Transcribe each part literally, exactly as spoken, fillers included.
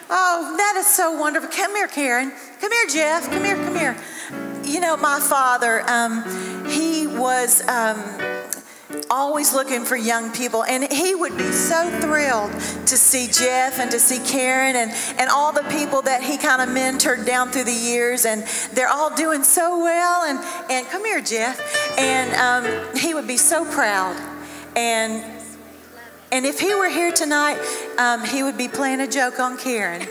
Oh, that is so wonderful. Come here, Karen. Come here, Jeff. Come here, come here. You know, my father, um, he was um, always looking for young people, and he would be so thrilled to see Jeff and to see Karen and, and all the people that he kind of mentored down through the years, and they're all doing so well. And, and come here, Jeff. And um, he would be so proud. And And if he were here tonight, um, he would be playing a joke on Karen.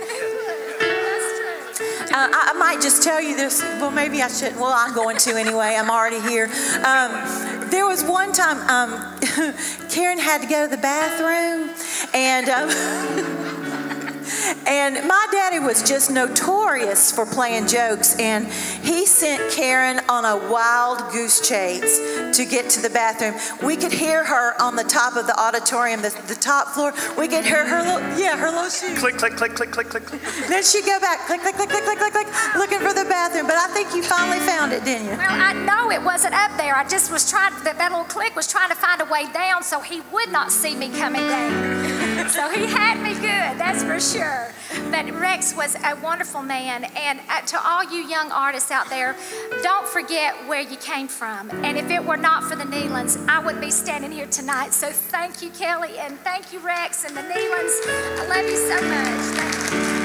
Uh, I, I might just tell you this. Well, maybe I shouldn't. Well, I'm going to anyway. I'm already here. Um, there was one time um, Karen had to go to the bathroom, and um, and my daddy was just notorious for playing jokes, and he sent Karen on a wild goose chase to get to the bathroom. We could hear her on the top of the auditorium, the, the top floor. We could hear her little, yeah, her little shoes. Click, click, click, click, click, click, click. Then she'd go back, click, click, click, click, click, click, click, looking for the bathroom. But I think you finally found it, didn't you? Well, I know it wasn't up there. I just was trying, that, that little click was trying to find a way down so he would not see me coming down. So he had me good, that's for sure. But Rex was a wonderful man, and uh, to all you young artists out there, don't forget where you came from. And if it were not for the Nelons, I wouldn't be standing here tonight. So thank you, Kelly, and thank you, Rex, and the Nelons. I love you so much. Thank you.